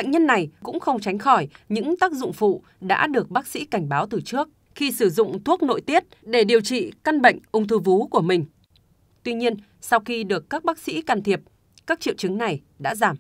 bệnh nhân này cũng không tránh khỏi những tác dụng phụ đã được bác sĩ cảnh báo từ trước khi sử dụng thuốc nội tiết để điều trị căn bệnh ung thư vú của mình. Tuy nhiên, sau khi được các bác sĩ can thiệp, các triệu chứng này đã giảm.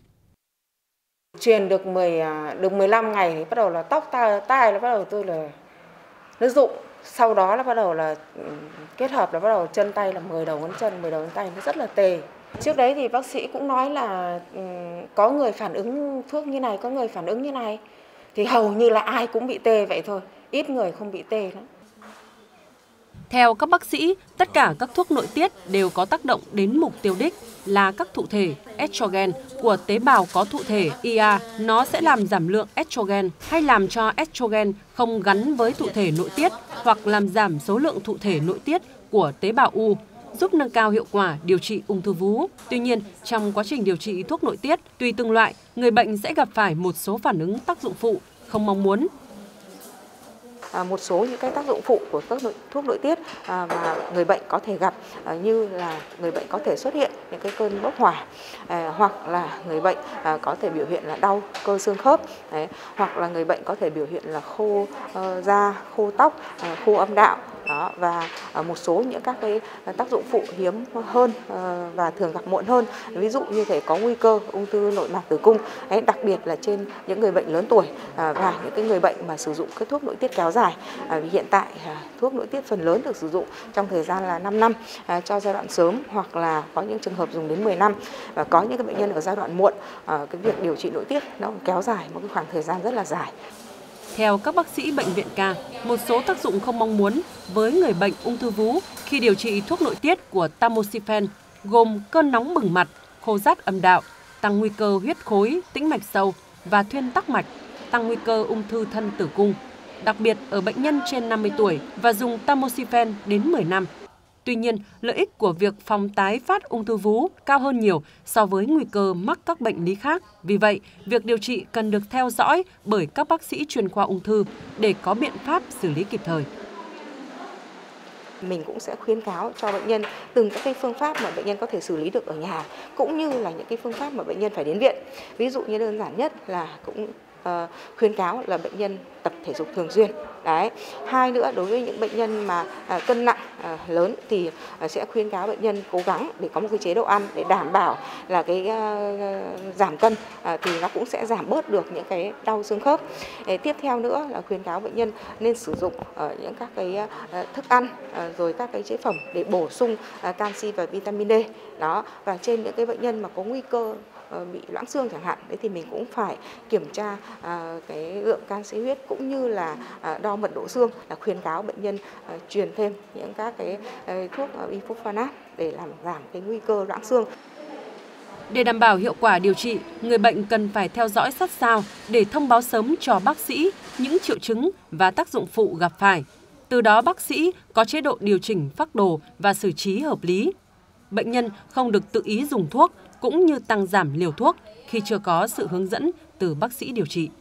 Truyền được 15 ngày thì bắt đầu là tóc tai nó bắt đầu tôi là nó rụng. Sau đó là bắt đầu là kết hợp là bắt đầu chân tay là 10 đầu ngón chân, 10 đầu ngón tay nó rất là tê. Trước đấy thì bác sĩ cũng nói là có người phản ứng thuốc như này, có người phản ứng như này. Thì hầu như là ai cũng bị tê vậy thôi, ít người không bị tê lắm. Theo các bác sĩ, tất cả các thuốc nội tiết đều có tác động đến mục tiêu đích là các thụ thể estrogen của tế bào có thụ thể IA. Nó sẽ làm giảm lượng estrogen hay làm cho estrogen không gắn với thụ thể nội tiết hoặc làm giảm số lượng thụ thể nội tiết của tế bào U, giúp nâng cao hiệu quả điều trị ung thư vú. Tuy nhiên, trong quá trình điều trị thuốc nội tiết, tùy từng loại, người bệnh sẽ gặp phải một số phản ứng tác dụng phụ không mong muốn. Một số những cái tác dụng phụ của các thuốc nội tiết mà người bệnh có thể gặp như là người bệnh có thể xuất hiện những cái cơn bốc hỏa, hoặc là người bệnh có thể biểu hiện là đau cơ xương khớp, hoặc là người bệnh có thể biểu hiện là khô da, khô tóc, khô âm đạo. Đó, và một số những các cái tác dụng phụ hiếm hơn và thường gặp muộn hơn, ví dụ như thể có nguy cơ ung thư nội mạc tử cung, đặc biệt là trên những người bệnh lớn tuổi và những cái người bệnh mà sử dụng cái thuốc nội tiết kéo dài. Vì hiện tại thuốc nội tiết phần lớn được sử dụng trong thời gian là 5 năm cho giai đoạn sớm, hoặc là có những trường hợp dùng đến 10 năm, và có những cái bệnh nhân ở giai đoạn muộn, cái việc điều trị nội tiết nó kéo dài một cái khoảng thời gian rất là dài. Theo các bác sĩ bệnh viện ca, một số tác dụng không mong muốn với người bệnh ung thư vú khi điều trị thuốc nội tiết của tamoxifen gồm cơn nóng bừng mặt, khô rát âm đạo, tăng nguy cơ huyết khối, tĩnh mạch sâu và thuyên tắc mạch, tăng nguy cơ ung thư thân tử cung, đặc biệt ở bệnh nhân trên 50 tuổi và dùng tamoxifen đến 10 năm. Tuy nhiên, lợi ích của việc phòng tái phát ung thư vú cao hơn nhiều so với nguy cơ mắc các bệnh lý khác. Vì vậy, việc điều trị cần được theo dõi bởi các bác sĩ chuyên khoa ung thư để có biện pháp xử lý kịp thời. Mình cũng sẽ khuyến cáo cho bệnh nhân từng các cái phương pháp mà bệnh nhân có thể xử lý được ở nhà, cũng như là những cái phương pháp mà bệnh nhân phải đến viện. Ví dụ như đơn giản nhất là cũng khuyến cáo là bệnh nhân tập thể dục thường xuyên. Đấy. Hai nữa, đối với những bệnh nhân mà cân nặng lớn thì sẽ khuyến cáo bệnh nhân cố gắng để có một cái chế độ ăn để đảm bảo là cái giảm cân, thì nó cũng sẽ giảm bớt được những cái đau xương khớp. Tiếp theo nữa là khuyến cáo bệnh nhân nên sử dụng những các cái thức ăn rồi các cái chế phẩm để bổ sung canxi và vitamin D. Đó, và trên những cái bệnh nhân mà có nguy cơ bị loãng xương chẳng hạn, đấy thì mình cũng phải kiểm tra cái lượng canxi huyết cũng như là đo mật độ xương, là khuyến cáo bệnh nhân truyền thêm những các cái thuốc bifosfonat để làm giảm cái nguy cơ loãng xương. Để đảm bảo hiệu quả điều trị, người bệnh cần phải theo dõi sát sao để thông báo sớm cho bác sĩ những triệu chứng và tác dụng phụ gặp phải. Từ đó bác sĩ có chế độ điều chỉnh phác đồ và xử trí hợp lý. Bệnh nhân không được tự ý dùng thuốc cũng như tăng giảm liều thuốc khi chưa có sự hướng dẫn từ bác sĩ điều trị.